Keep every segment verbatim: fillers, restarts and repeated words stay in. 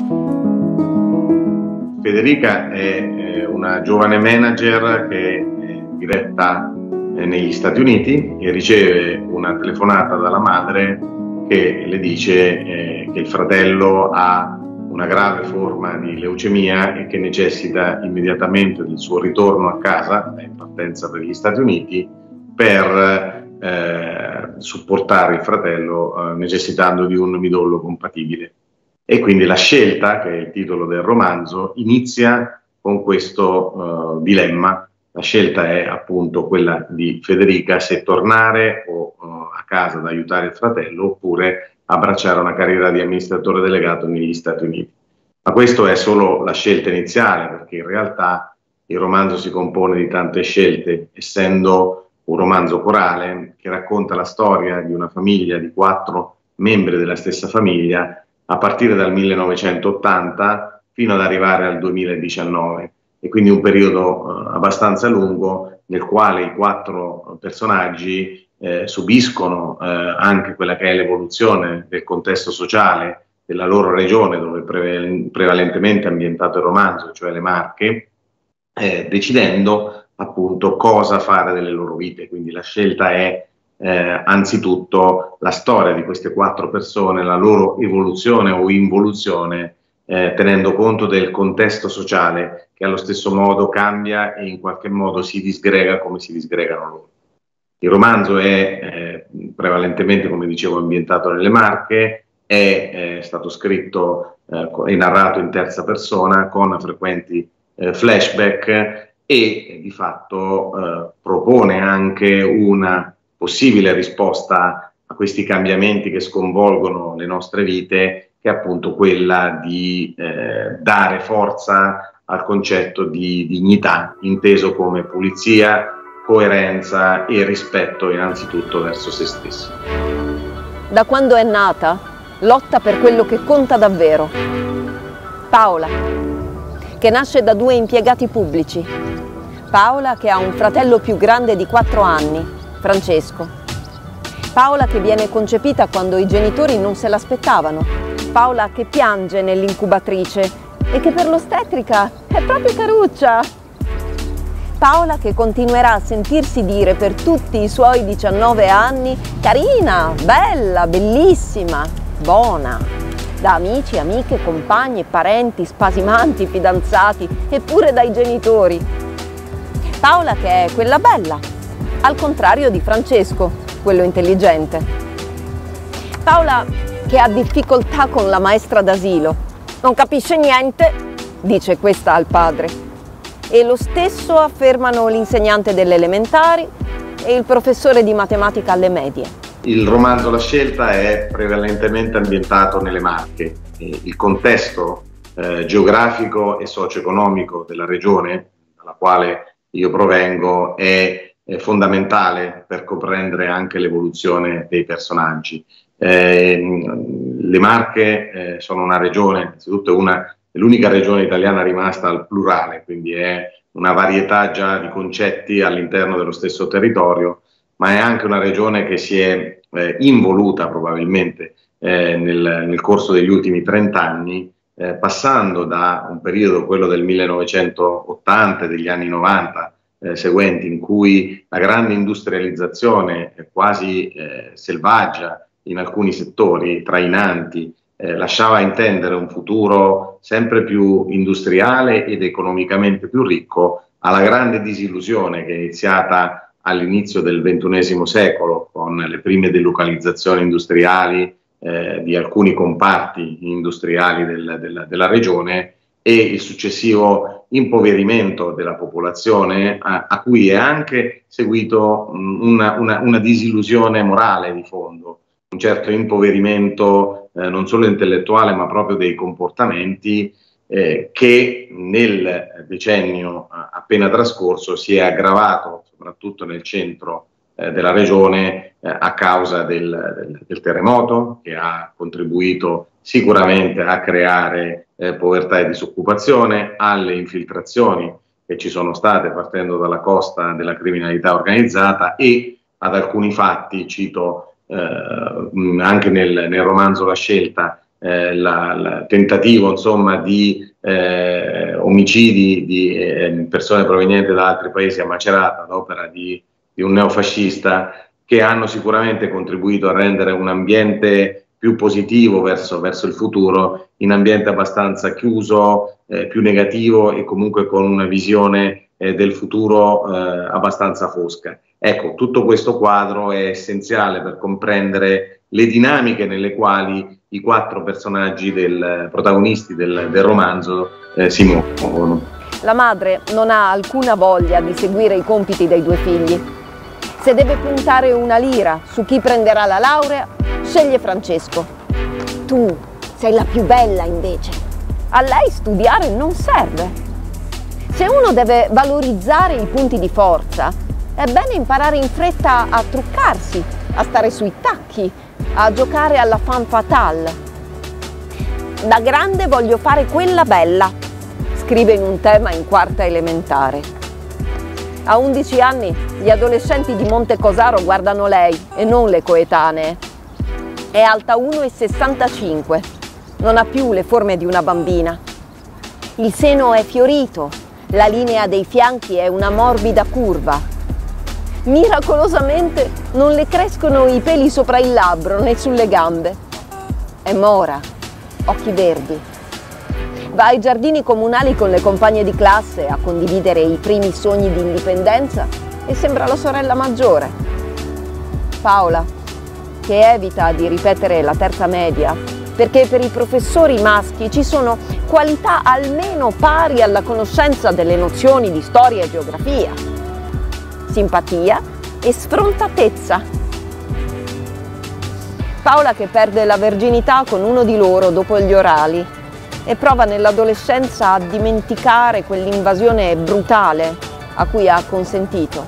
Federica è una giovane manager che è diretta negli Stati Uniti e riceve una telefonata dalla madre che le dice eh, che il fratello ha una grave forma di leucemia e che necessita immediatamente del suo ritorno a casa, in partenza per gli Stati Uniti, per eh, supportare il fratello eh, necessitando di un midollo compatibile. E quindi la scelta, che è il titolo del romanzo, inizia con questo uh, dilemma. La scelta è appunto quella di Federica, se tornare o, uh, a casa ad aiutare il fratello oppure abbracciare una carriera di amministratore delegato negli Stati Uniti. Ma questo è solo la scelta iniziale, perché in realtà il romanzo si compone di tante scelte, essendo un romanzo corale che racconta la storia di una famiglia di quattro membri della stessa famiglia a partire dal millenovecentottanta fino ad arrivare al duemiladiciannove, e quindi un periodo eh, abbastanza lungo nel quale i quattro personaggi eh, subiscono eh, anche quella che è l'evoluzione del contesto sociale della loro regione, dove pre prevalentemente è ambientato il romanzo, cioè le Marche, eh, decidendo appunto cosa fare delle loro vite. Quindi la scelta è Eh, anzitutto la storia di queste quattro persone, la loro evoluzione o involuzione, eh, tenendo conto del contesto sociale che allo stesso modo cambia e in qualche modo si disgrega come si disgregano loro. Il romanzo è eh, prevalentemente, come dicevo, ambientato nelle Marche, è, è stato scritto eh, e narrato in terza persona con frequenti eh, flashback e di fatto eh, propone anche una possibile risposta a questi cambiamenti che sconvolgono le nostre vite, che è appunto quella di eh, dare forza al concetto di dignità, inteso come pulizia, coerenza e rispetto innanzitutto verso se stessi. Da quando è nata, lotta per quello che conta davvero. Paola, che nasce da due impiegati pubblici. Paola che ha un fratello più grande di quattro anni, Francesco. Paola che viene concepita quando i genitori non se l'aspettavano. Paola che piange nell'incubatrice e che per l'ostetrica è proprio caruccia. Paola che continuerà a sentirsi dire per tutti i suoi diciannove anni carina, bella, bellissima, buona, da amici, amiche, compagni, parenti, spasimanti, fidanzati e pure dai genitori. Paola che è quella bella, al contrario di Francesco, quello intelligente. Paola che ha difficoltà con la maestra d'asilo, non capisce niente, dice questa al padre. E lo stesso affermano l'insegnante delle elementari e il professore di matematica alle medie. Il romanzo La Scelta è prevalentemente ambientato nelle Marche. Il contesto eh, geografico e socio-economico della regione dalla quale io provengo è è fondamentale per comprendere anche l'evoluzione dei personaggi. Eh, le Marche eh, sono una regione, innanzitutto è l'unica regione italiana rimasta al plurale, quindi è una varietà già di concetti all'interno dello stesso territorio, ma è anche una regione che si è eh, involuta probabilmente eh, nel, nel corso degli ultimi trent'anni, eh, passando da un periodo, quello del millenovecentottanta e degli anni novanta, Eh, seguenti, in cui la grande industrializzazione eh, quasi eh, selvaggia in alcuni settori trainanti eh, lasciava intendere un futuro sempre più industriale ed economicamente più ricco, alla grande disillusione che è iniziata all'inizio del ventunesimo secolo con le prime delocalizzazioni industriali eh, di alcuni comparti industriali del, del, della regione e il successivo impoverimento della popolazione a, a cui è anche seguito mh, una, una, una disillusione morale di fondo, un certo impoverimento eh, non solo intellettuale ma proprio dei comportamenti eh, che nel decennio appena trascorso si è aggravato soprattutto nel centro eh, della regione eh, a causa del, del, del terremoto, che ha contribuito sicuramente a creare eh, povertà e disoccupazione, alle infiltrazioni che ci sono state partendo dalla costa della criminalità organizzata e ad alcuni fatti, cito eh, anche nel, nel romanzo La Scelta, il tentativo insomma, di eh, omicidi di eh, persone provenienti da altri paesi a Macerata ad opera di, di un neofascista, che hanno sicuramente contribuito a rendere un ambiente più positivo verso, verso il futuro, in ambiente abbastanza chiuso, eh, più negativo e comunque con una visione eh, del futuro eh, abbastanza fosca. Ecco, tutto questo quadro è essenziale per comprendere le dinamiche nelle quali i quattro personaggi del, protagonisti del, del romanzo eh, si muovono. La madre non ha alcuna voglia di seguire i compiti dei due figli. Se deve puntare una lira su chi prenderà la laurea, sceglie Francesco. Tu sei la più bella invece. A lei studiare non serve. Se uno deve valorizzare i punti di forza, è bene imparare in fretta a truccarsi, a stare sui tacchi, a giocare alla femme fatale. Da grande voglio fare quella bella, scrive in un tema in quarta elementare. A undici anni gli adolescenti di Montecosaro guardano lei e non le coetanee. È alta uno virgola sessantacinque, non ha più le forme di una bambina. Il seno è fiorito, la linea dei fianchi è una morbida curva. Miracolosamente non le crescono i peli sopra il labbro né sulle gambe. È mora, occhi verdi. Va ai giardini comunali con le compagne di classe a condividere i primi sogni di indipendenza e sembra la sorella maggiore. Paola, che evita di ripetere la terza media, perché per i professori maschi ci sono qualità almeno pari alla conoscenza delle nozioni di storia e geografia. Simpatia e sfrontatezza. Paola che perde la verginità con uno di loro dopo gli orali e prova nell'adolescenza a dimenticare quell'invasione brutale a cui ha consentito.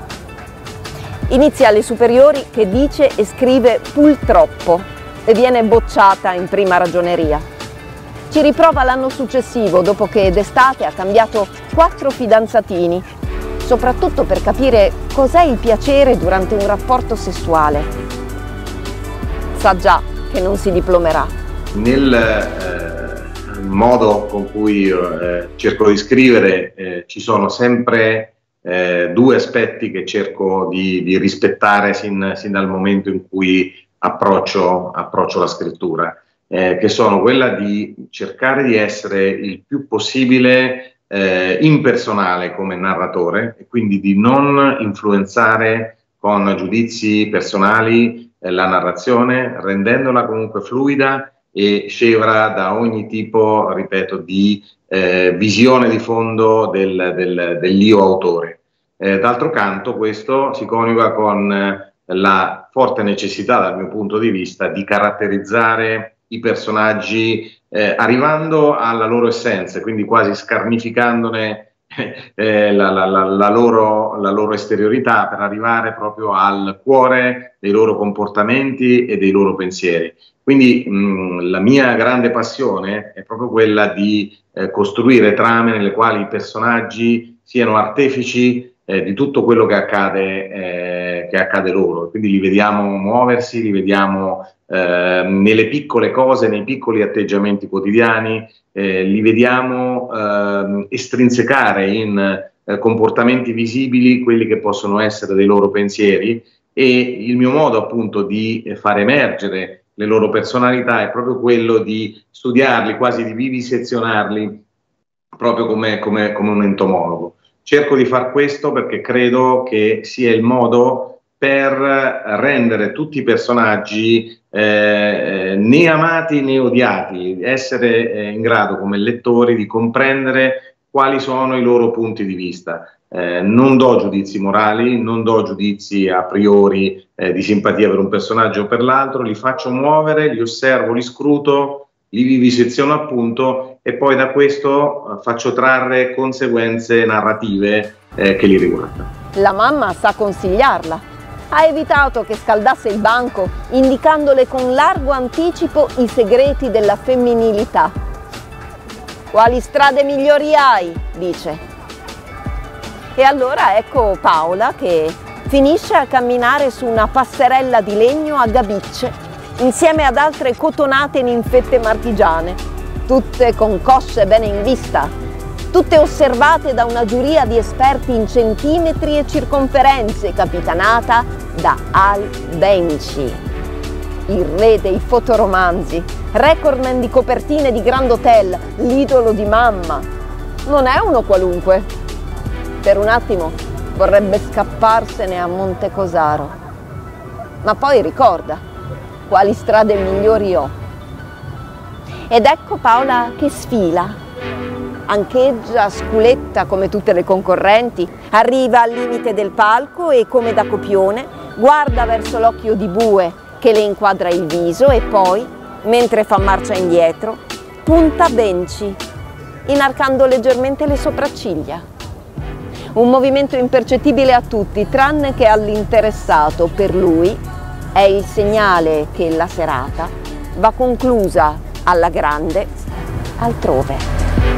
Inizia alle superiori che dice e scrive purtroppo e viene bocciata in prima ragioneria. Ci riprova l'anno successivo dopo che d'estate ha cambiato quattro fidanzatini, soprattutto per capire cos'è il piacere durante un rapporto sessuale. Sa già che non si diplomerà. Nel eh, modo con cui io eh, cerco di scrivere eh, ci sono sempre eh, due aspetti che cerco di, di rispettare sin, sin dal momento in cui approccio, approccio la scrittura, eh, che sono quella di cercare di essere il più possibile Eh, impersonale come narratore e quindi di non influenzare con giudizi personali eh, la narrazione, rendendola comunque fluida e scevra da ogni tipo, ripeto, di eh, visione di fondo del, del, dell'io autore. Eh, d'altro canto questo si coniuga con eh, la forte necessità, dal mio punto di vista, di caratterizzare i personaggi eh, arrivando alla loro essenza, quindi quasi scarnificandone eh, la, la, la, la, loro, la loro esteriorità per arrivare proprio al cuore dei loro comportamenti e dei loro pensieri. Quindi mh, la mia grande passione è proprio quella di eh, costruire trame nelle quali i personaggi siano artefici eh, di tutto quello che accade, eh, che accade loro. Quindi li vediamo muoversi, li vediamo Eh, nelle piccole cose, nei piccoli atteggiamenti quotidiani, eh, li vediamo eh, estrinsecare in eh, comportamenti visibili quelli che possono essere dei loro pensieri, e il mio modo appunto di far emergere le loro personalità è proprio quello di studiarli, quasi di vivisezionarli, proprio come, come, come un entomologo. Cerco di far questo perché credo che sia il modo per rendere tutti i personaggi eh, né amati né odiati, essere eh, in grado come lettori di comprendere quali sono i loro punti di vista. Eh, non do giudizi morali, non do giudizi a priori eh, di simpatia per un personaggio o per l'altro, li faccio muovere, li osservo, li scruto, li viviseziono appunto e poi da questo eh, faccio trarre conseguenze narrative eh, che li riguardano. La mamma sa consigliarla. Ha evitato che scaldasse il banco, indicandole con largo anticipo i segreti della femminilità. Quali strade migliori hai? Dice. E allora ecco Paola che finisce a camminare su una passerella di legno a gabicce insieme ad altre cotonate ninfette marchigiane, tutte con cosce bene in vista, tutte osservate da una giuria di esperti in centimetri e circonferenze, capitanata da Al Benci, il re dei fotoromanzi, recordman di copertine di Grand Hotel, l'idolo di mamma. Non è uno qualunque. Per un attimo vorrebbe scapparsene a Montecosaro, ma poi ricorda quali strade migliori ho. Ed ecco Paola che sfila, ancheggia sculetta come tutte le concorrenti, arriva al limite del palco e come da copione guarda verso l'occhio di bue che le inquadra il viso e poi, mentre fa marcia indietro, punta Benci, inarcando leggermente le sopracciglia. Un movimento impercettibile a tutti, tranne che all'interessato. Per lui è il segnale che la serata va conclusa alla grande altrove.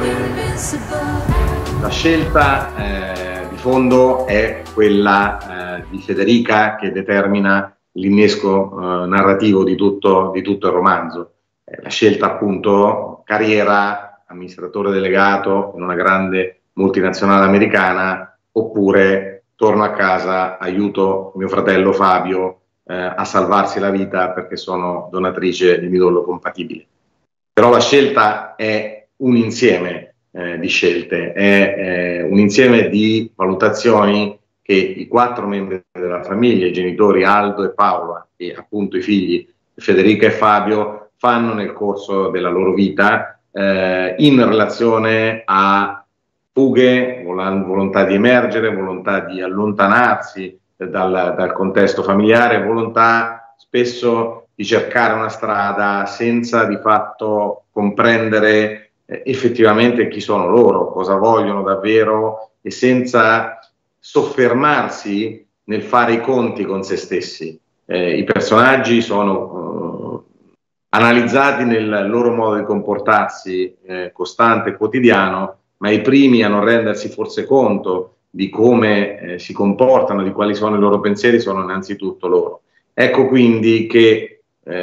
La scelta eh, di fondo è quella eh, di Federica, che determina l'innesco eh, narrativo di tutto, di tutto il romanzo. Eh, la scelta appunto carriera, amministratore delegato in una grande multinazionale americana, oppure torno a casa, aiuto mio fratello Fabio eh, a salvarsi la vita perché sono donatrice di midollo compatibile. Però la scelta è un insieme eh, di scelte, è eh, un insieme di valutazioni che i quattro membri della famiglia, i genitori Aldo e Paola e appunto i figli Federica e Fabio, fanno nel corso della loro vita eh, in relazione a fughe, volontà di emergere, volontà di allontanarsi dal, dal contesto familiare, volontà spesso di cercare una strada senza di fatto comprendere eh, effettivamente chi sono loro, cosa vogliono davvero, e senza soffermarsi nel fare i conti con se stessi. Eh, I personaggi sono eh, analizzati nel loro modo di comportarsi eh, costante e quotidiano, ma i primi a non rendersi forse conto di come eh, si comportano, di quali sono i loro pensieri, sono innanzitutto loro. Ecco quindi che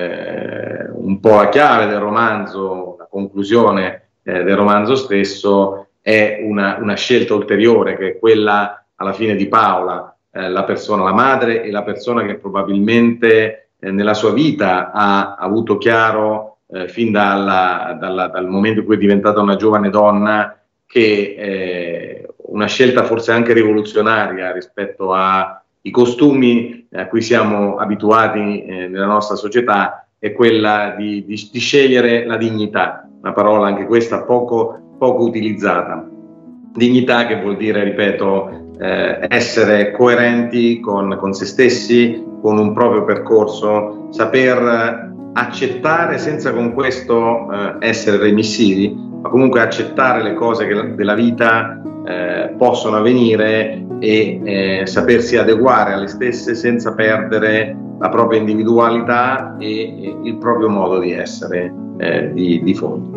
eh, un po' la chiave del romanzo, la conclusione eh, del romanzo stesso è una, una scelta ulteriore, che è quella alla fine di Paola, eh, la persona, la madre e la persona che probabilmente eh, nella sua vita ha avuto chiaro eh, fin dalla, dalla, dal momento in cui è diventata una giovane donna che eh, una scelta forse anche rivoluzionaria rispetto ai costumi a cui siamo abituati eh, nella nostra società è quella di, di, di scegliere la dignità, una parola anche questa poco, poco utilizzata. Dignità che vuol dire, ripeto, eh, essere coerenti con, con se stessi, con un proprio percorso, saper accettare senza con questo eh, essere remissivi, ma comunque accettare le cose che, della vita eh, possono avvenire e eh, sapersi adeguare alle stesse senza perdere la propria individualità e, e il proprio modo di essere eh, di, di fondo.